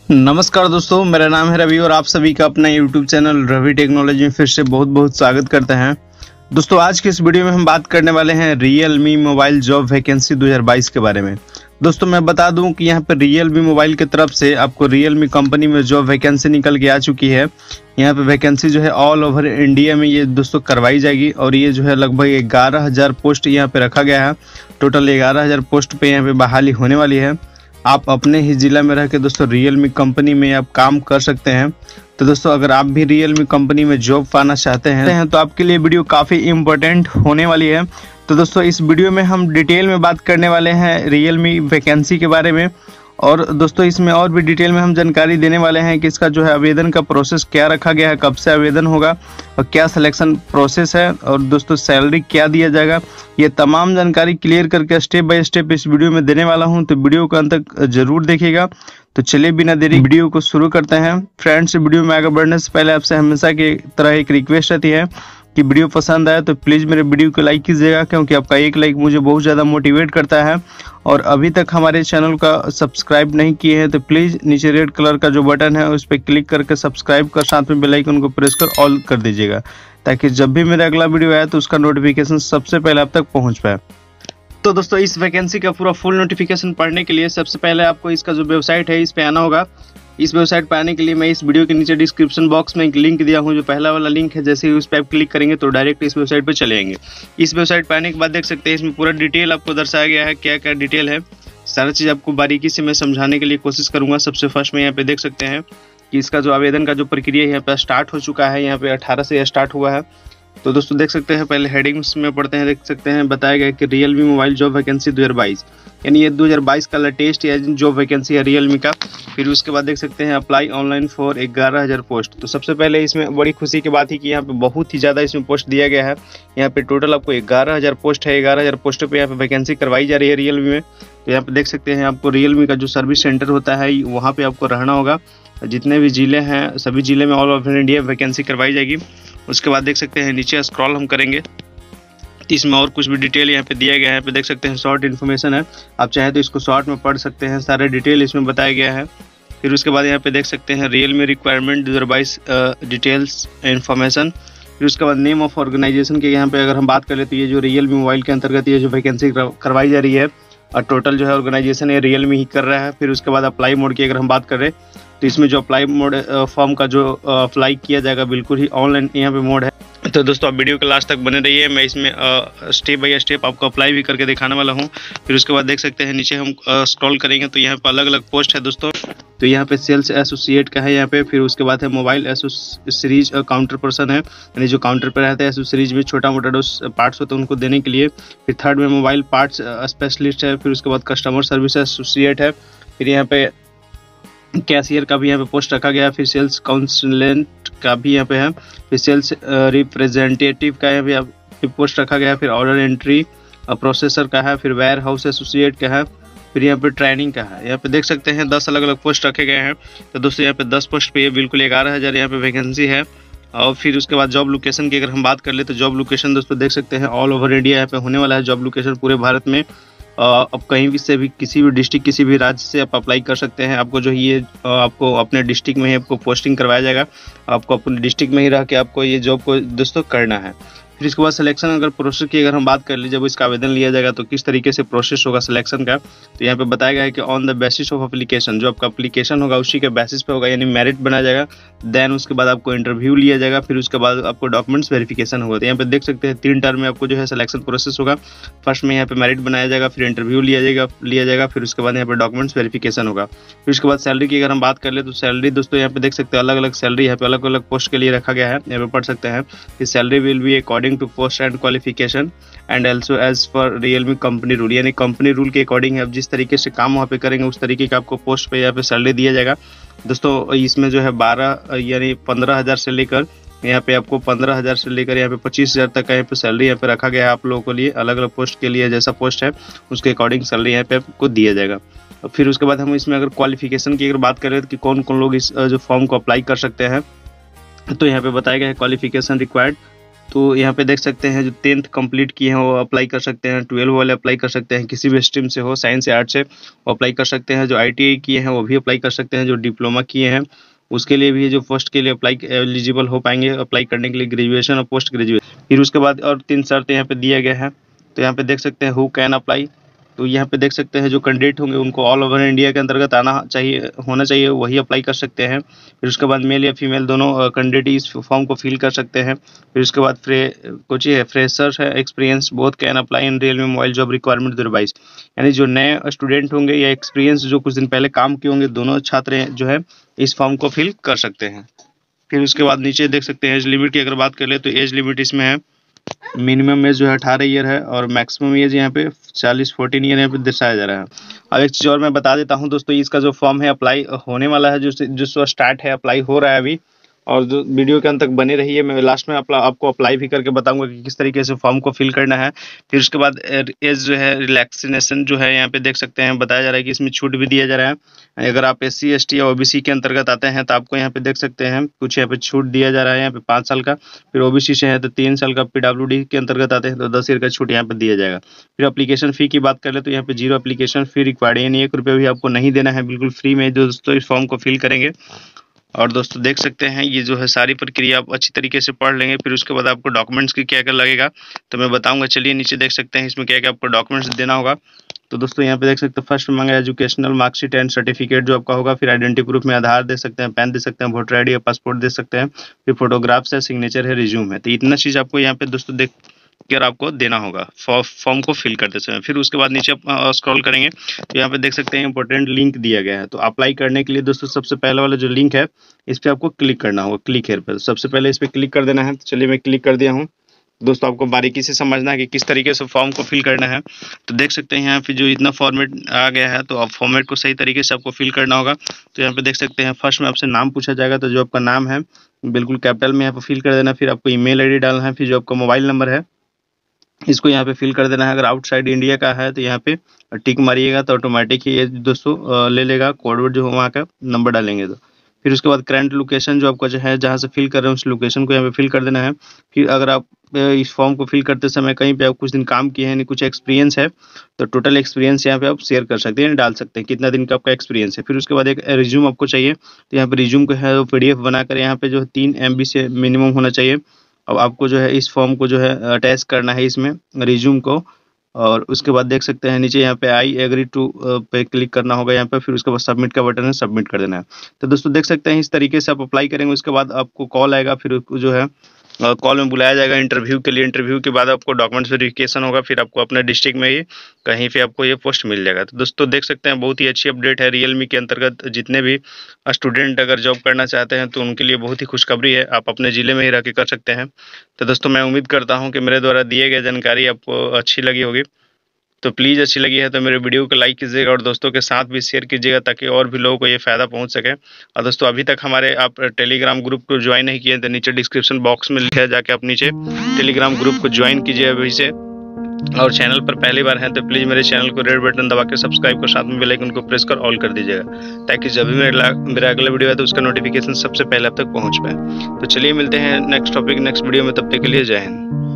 नमस्कार दोस्तों, मेरा नाम है रवि और आप सभी का अपना YouTube चैनल रवि टेक्नोलॉजी में फिर से बहुत बहुत स्वागत करते हैं। दोस्तों, आज के इस वीडियो में हम बात करने वाले हैं Realme मोबाइल जॉब वैकेंसी 2022 के बारे में। दोस्तों, मैं बता दूं कि यहाँ पर Realme मोबाइल की तरफ से आपको Realme कंपनी में जॉब वैकेंसी निकल के आ चुकी है। यहाँ पे वैकेंसी जो है ऑल ओवर इंडिया में ये दोस्तों करवाई जाएगी और ये जो है लगभग 11,000 पोस्ट यहाँ पे रखा गया है। टोटल 11,000 पोस्ट पे यहाँ पे बहाली होने वाली है। आप अपने ही जिला में रह के दोस्तों Realme कंपनी में आप काम कर सकते हैं। तो दोस्तों, अगर आप भी Realme कंपनी में जॉब पाना चाहते हैं तो आपके लिए वीडियो काफ़ी इम्पोर्टेंट होने वाली है। तो दोस्तों, इस वीडियो में हम डिटेल में बात करने वाले हैं Realme वैकेंसी के बारे में। और दोस्तों, इसमें और भी डिटेल में हम जानकारी देने वाले हैं कि इसका जो है आवेदन का प्रोसेस क्या रखा गया है, कब से आवेदन होगा और क्या सिलेक्शन प्रोसेस है, और दोस्तों सैलरी क्या दिया जाएगा। ये तमाम जानकारी क्लियर करके स्टेप बाय स्टेप इस वीडियो में देने वाला हूं, तो वीडियो को अंत तक जरूर देखिएगा। तो चलिए बिना देरी वीडियो को शुरू करते हैं। फ्रेंड्स, वीडियो में आगे बढ़ने से पहले आपसे हमेशा की तरह एक रिक्वेस्ट रहती है कि वीडियो पसंद आए तो प्लीज़ मेरे वीडियो को लाइक कीजिएगा, क्योंकि आपका एक लाइक मुझे बहुत ज़्यादा मोटिवेट करता है। और अभी तक हमारे चैनल का सब्सक्राइब नहीं किए हैं तो प्लीज़ नीचे रेड कलर का जो बटन है उस पर क्लिक करके सब्सक्राइब कर साथ में बेल आइकन को प्रेस कर ऑल कर दीजिएगा, ताकि जब भी मेरा अगला वीडियो आए तो उसका नोटिफिकेशन सबसे पहले आप तक पहुँच पाए। तो दोस्तों, इस वैकेंसी का पूरा फुल नोटिफिकेशन पढ़ने के लिए सबसे पहले आपको इसका जो वेबसाइट है इस पे आना होगा। इस वेबसाइट पर आने के लिए मैं इस वीडियो के नीचे डिस्क्रिप्शन बॉक्स में एक लिंक दिया हूं, जो पहला वाला लिंक है। जैसे ही उस पर आप क्लिक करेंगे तो डायरेक्ट इस वेबसाइट पर चले जाएंगे। इस वेबसाइट पर आने के बाद देख सकते हैं इसमें पूरा डिटेल आपको दर्शाया गया है, क्या क्या डिटेल है। सारा चीज़ आपको बारीकी से मैं समझाने के लिए कोशिश करूँगा। सबसे फर्स्ट में यहाँ पे देख सकते हैं कि इसका जो आवेदन का जो प्रक्रिया यहाँ पे स्टार्ट हो चुका है। यहाँ पे 18 से स्टार्ट हुआ है। तो दोस्तों देख सकते हैं, पहले हेडिंग्स में पढ़ते हैं। देख सकते हैं बताया गया कि Realme मोबाइल जॉब वैकेंसी 2022, यानी ये 2022 का लेटेस्ट या जॉब वैकेंसी है Realme का। फिर उसके बाद देख सकते हैं अप्लाई ऑनलाइन फॉर 11,000 पोस्ट। तो सबसे पहले इसमें बड़ी खुशी की बात है कि यहाँ पे बहुत ही ज़्यादा इसमें पोस्ट दिया गया है। यहाँ पे टोटल आपको 11,000 पोस्ट है। 11,000 पोस्टों पे यहाँ पे वैकेंसी करवाई जा रही है Realme में। तो यहाँ पे देख सकते हैं आपको Realme का जो सर्विस सेंटर होता है वहाँ पे आपको रहना होगा। जितने भी ज़िले हैं सभी ज़िले में ऑल ओवर इंडिया वैकेंसी करवाई जाएगी। उसके बाद देख सकते हैं नीचे स्क्रॉल हम करेंगे तो इसमें और कुछ भी डिटेल यहाँ पे दिया गया है। यहाँ पे देख सकते हैं शॉर्ट इन्फॉर्मेशन है, आप चाहे तो इसको शॉर्ट में पढ़ सकते हैं। सारे डिटेल इसमें बताया गया है। फिर उसके बाद यहाँ पे देख सकते हैं Realme रिक्वायरमेंट 2022 डिटेल्स इन्फॉर्मेशन। फिर उसके बाद नेम ऑफ ऑर्गेनाइजेशन के यहाँ पे अगर हम बात कर ले तो ये जो Realme मोबाइल के अंतर्गत ये जो वैकेंसी करवाई जा रही है और टोटल जो है ऑर्गेनाइजेशन है Realme ही कर रहा है। फिर उसके बाद अप्लाई मोड की अगर हम बात करें तो इसमें जो अप्लाई मोड फॉर्म का जो अप्लाई किया जाएगा बिल्कुल ही ऑनलाइन यहाँ पे मोड है। तो दोस्तों, आप वीडियो के लास्ट तक बने रहिए, मैं इसमें स्टेप बाय स्टेप आपको अप्लाई भी करके दिखाने वाला हूँ। फिर उसके बाद देख सकते हैं नीचे हम स्क्रॉल करेंगे तो यहाँ पे अलग अलग पोस्ट है दोस्तों। तो यहाँ पे सेल्स एसोसिएट का है यहाँ पे। फिर उसके बाद है मोबाइल एसोसीरीज काउंटर पर्सन है, यानी जो काउंटर पर रहते हैं एसोसीरीज में छोटा मोटा जो पार्ट्स होते हैं उनको देने के लिए। फिर थर्ड में मोबाइल पार्ट्स स्पेशलिस्ट है। फिर उसके बाद कस्टमर सर्विस एसोसिएट है। फिर यहाँ पे कैशियर का भी यहाँ पे पोस्ट रखा गया है। फिर सेल्स काउंसलेंट का भी यहाँ पे है। फिर सेल्स रिप्रेजेंटेटिव का यहाँ पे पोस्ट रखा गया है। फिर ऑर्डर एंट्री प्रोसेसर का है। फिर वेयर हाउस एसोसिएट का है। फिर यहाँ पे ट्रेनिंग का है। यहाँ पे देख सकते हैं 10 अलग अलग पोस्ट रखे गए हैं। तो दोस्तों, यहाँ पे 10 पोस्ट पे बिल्कुल 11,000 यहाँ पे वैकेंसी है। और फिर उसके बाद जॉब लोकेशन की अगर हम बात कर ले तो जॉब लोकेशन दोस्तों देख सकते हैं ऑल ओवर इंडिया यहाँ पे होने वाला है। जॉब लोकेशन पूरे भारत में अब कहीं भी से भी किसी भी डिस्ट्रिक्ट किसी भी राज्य से आप अप्लाई कर सकते हैं। आपको जो ये आपको अपने डिस्ट्रिक्ट में ही आपको पोस्टिंग करवाया जाएगा। आपको अपने डिस्ट्रिक्ट में ही रह के आपको ये जॉब को दोस्तों करना है। फिर इसके बाद सिलेक्शन अगर प्रोसेस की अगर हम बात कर लीजिए, जब इसका आवेदन लिया जाएगा तो किस तरीके से प्रोसेस होगा सिलेक्शन का। तो यहाँ पे बताया गया है कि on the basis of application, जो आपका एप्लीकेशन होगा उसी के बेसिस पे होगा, यानी मेरिट बनाया जाएगा। देन उसके बाद आपको इंटरव्यू लिया जाएगा। फिर उसके बाद आपको डॉक्यूमेंट्स वेरिफिकेशन होगा। तो यहाँ पे देख सकते हैं 3 टर्म में आपको जो है सिलेक्शन प्रोसेस होगा। फर्स्ट में यहाँ पे मेरिट बनाया जाएगा, फिर इंटरव्यू लिया जाएगा, फिर उसके बाद यहाँ पे डॉक्यूमेंट्स वेरिफिकेशन होगा। फिर उसके बाद सैलरी की अगर हम बात कर ले तो सैलरी दोस्तों यहाँ पे देख सकते हैं अलग अलग सैलरी यहाँ पे अलग अलग पोस्ट के लिए रखा गया है। यहाँ पे पढ़ सकते हैं कि salary will be according to post and qualification and also age पर Realme कंपनी रूल, यानी कंपनी रूल के अकॉर्डिंग है। जिस तरीके से काम वहाँ पे करेंगे उस तरीके का आपको पोस्ट पे यहाँ पे सैलरी दिया जाएगा दोस्तों। इसमें जो है 12 यानी 15,000 से लेकर यहाँ पे आपको 15,000 से लेकर यहाँ पे 25,000 तक का यहाँ पे सैलरी यहाँ पे रखा गया है आप लोगों के लिए। अलग अलग पोस्ट के लिए जैसा पोस्ट है उसके अकॉर्डिंग सैलरी यहाँ पे आपको दिया जाएगा। फिर उसके बाद हम इसमें अगर क्वालिफिकेशन की अगर बात करें कि कौन कौन लोग इस जो फॉर्म को अप्लाई कर सकते हैं, तो यहाँ पे बताया गया है क्वालिफिकेशन रिक्वायर्ड तो यहाँ पे देख सकते हैं जो 10th कंप्लीट किए हैं वो अप्लाई कर सकते हैं, 12 वाले अप्लाई कर सकते हैं, किसी भी स्ट्रीम से हो, साइंस या आर्ट से वो अप्लाई कर सकते हैं। जो ITI किए हैं वो भी अप्लाई कर सकते हैं, जो डिप्लोमा किए हैं उसके लिए भी जो फर्स्ट के लिए अप्लाई एलिजिबल हो पाएंगे अप्लाई करने के लिए, ग्रेजुएशन और पोस्ट ग्रेजुएशन। फिर उसके बाद और 3 शर्त यहाँ पे दिया गया है। तो यहाँ पे देख सकते हैं हु कैन अप्लाई। तो यहाँ पे देख सकते हैं जो कैंडिडेट होंगे उनको ऑल ओवर इंडिया के अंतर्गत होना चाहिए, वही अप्लाई कर सकते हैं। फिर उसके बाद मेल या फीमेल दोनों कैंडिडेट इस फॉर्म को फिल कर सकते हैं। फिर उसके बाद कुछ है फ्रेशर्स है experience both can apply in Realme mobile job requirement 2022, यानी जो नए स्टूडेंट होंगे या एक्सपीरियंस जो कुछ दिन पहले काम किए होंगे दोनों छात्र जो है इस फॉर्म को फिल कर सकते हैं। फिर उसके बाद नीचे देख सकते हैं एज लिमिट की अगर बात कर ले तो एज लिमिट इसमें है मिनिमम एज जो है 18 ईयर है और मैक्सिमम एज यहाँ पे 14 ईयर यहाँ पे दर्शाया जा रहा है। अब एक चीज़ और मैं बता देता हूँ दोस्तों, इसका जो फॉर्म है अप्लाई होने वाला है, जो स्टार्ट है अप्लाई हो रहा है अभी, और जो वीडियो के अंत तक बने रहिए, मैं लास्ट में आपको अप्लाई भी करके बताऊंगा कि किस तरीके से फॉर्म को फिल करना है। फिर उसके बाद एज जो है रिलैक्सेशन जो है यहाँ पे देख सकते हैं बताया जा रहा है कि इसमें छूट भी दिया जा रहा है। अगर आप SC ST या OBC के अंतर्गत आते हैं तो आपको यहाँ पे देख सकते हैं कुछ यहाँ पे छूट दिया जा रहा है यहाँ पे 5 साल का। फिर OBC से है तो 3 साल का, PWD के अंतर्गत आते हैं तो 10 ईयर का छूट यहाँ पे दिया जाएगा। फिर एप्लीकेशन फ़ी की बात कर ले तो यहाँ पे 0 एप्लीकेशन फ़ी रिक्वायर्ड, यानी 1 रुपये भी आपको नहीं देना है, बिल्कुल फ्री में जो दोस्तों इस फॉर्म को फिल करेंगे। और दोस्तों देख सकते हैं ये जो है सारी प्रक्रिया आप अच्छी तरीके से पढ़ लेंगे। फिर उसके बाद आपको डॉक्यूमेंट्स की क्या क्या लगेगा तो मैं बताऊंगा। चलिए नीचे देख सकते हैं इसमें क्या क्या आपको डॉक्यूमेंट्स देना होगा। तो दोस्तों यहाँ पे देख सकते हैं फर्स्ट में मांगा एजुकेशनल मार्कशीट एंड सर्टिफिकेट जो आपका होगा। फिर आइडेंटिटी प्रूफ में आधार दे सकते हैं, पैन दे सकते हैं, वोटर ID या पासपोर्ट दे सकते हैं। फिर फोटोग्राफ्स है, सिग्नेचर है, रिज्यूम है। तो इतना चीज़ आपको यहाँ पे दोस्तों देख कर आपको देना होगा फॉर्म को फिल करते समय। फिर उसके बाद नीचे स्क्रॉल करेंगे तो यहाँ पे देख सकते हैं इंपॉर्टेंट लिंक दिया गया है। तो अप्लाई करने के लिए दोस्तों सबसे पहले वाला जो लिंक है इस पर आपको क्लिक करना होगा, क्लिक हेयर पर सबसे पहले इस पर क्लिक कर देना है। तो चलिए मैं क्लिक कर दिया हूँ। दोस्तों आपको बारीकी से समझना है कि किस तरीके से फॉर्म को फिल करना है। तो देख सकते हैं यहाँ पे जो इतना फॉर्मेट आ गया है तो आप फॉर्मेट को सही तरीके से आपको फिल करना होगा। तो यहाँ पे देख सकते हैं फर्स्ट में आपसे नाम पूछा जाएगा, तो जो आपका नाम है बिल्कुल कैपिटल में यहाँ पे फिल कर देना। फिर आपको email ID डालना है। फिर जो आपका मोबाइल नंबर है इसको यहाँ पे फिल कर देना है। अगर आउटसाइड इंडिया का है तो यहाँ पे टिक मारिएगा तो ऑटोमेटिक ही ये दोस्तों ले लेगा, कोड वर्ड जो वहाँ का नंबर डालेंगे तो। फिर उसके बाद करंट लोकेशन जो आपका जो है जहाँ से फिल कर रहे हैं उस लोकेशन को यहाँ पे फिल कर देना है। फिर अगर आप इस फॉर्म को फिल करते समय कहीं पे आप कुछ दिन काम किए हैं, नहीं कुछ एक्सपीरियंस है तो टोटल एक्सपीरियंस यहाँ पे आप शेयर कर सकते हैं, डाल सकते हैं कितना दिन का आपका एक्सपीरियंस है। फिर उसके बाद एक रिज्यूम आपको चाहिए, तो यहाँ पे रिज्यूम को है PDF बनाकर यहाँ पे जो 3 MB से मिनिमम होना चाहिए। अब आपको जो है इस फॉर्म को जो है अटैच करना है इसमें रिज्यूम को। और उसके बाद देख सकते हैं नीचे यहाँ पे आई एग्री टू पे क्लिक करना होगा यहाँ पे। फिर उसके बाद सबमिट का बटन है, सबमिट कर देना है। तो दोस्तों देख सकते हैं इस तरीके से आप अप्लाई करेंगे। उसके बाद आपको कॉल आएगा, फिर जो है कॉल में बुलाया जाएगा इंटरव्यू के लिए। इंटरव्यू के बाद आपको डॉक्यूमेंट्स वेरिफिकेशन होगा, फिर आपको अपने डिस्ट्रिक्ट में ही कहीं पे आपको ये पोस्ट मिल जाएगा। तो दोस्तों देख सकते हैं बहुत ही अच्छी अपडेट है रियलमी के अंतर्गत। जितने भी स्टूडेंट अगर जॉब करना चाहते हैं तो उनके लिए बहुत ही खुशखबरी है, आप अपने ज़िले में ही रह के कर सकते हैं। तो दोस्तों मैं उम्मीद करता हूँ कि मेरे द्वारा दिए गए जानकारी आपको अच्छी लगी होगी। तो प्लीज़ अच्छी लगी है तो मेरे वीडियो को लाइक कीजिएगा और दोस्तों के साथ भी शेयर कीजिएगा ताकि और भी लोगों को ये फ़ायदा पहुंच सके। और दोस्तों अभी तक हमारे आप टेलीग्राम ग्रुप को ज्वाइन नहीं किए तो नीचे डिस्क्रिप्शन बॉक्स में लिखा है, जाके आप नीचे टेलीग्राम ग्रुप को ज्वाइन कीजिए अभी से। और चैनल पर पहली बार हैं तो प्लीज़ मेरे चैनल को रेड बटन दबा के सब्सक्राइब कर साथ में बेल आइकन को प्रेस कर ऑल कर दीजिएगा ताकि जब भी मेरा अगला वीडियो है तो उसका नोटिफिकेशन सबसे पहले आप तक पहुँच पाए। तो चलिए मिलते हैं नेक्स्ट टॉपिक नेक्स्ट वीडियो में, तब तक के लिए जय हिंद।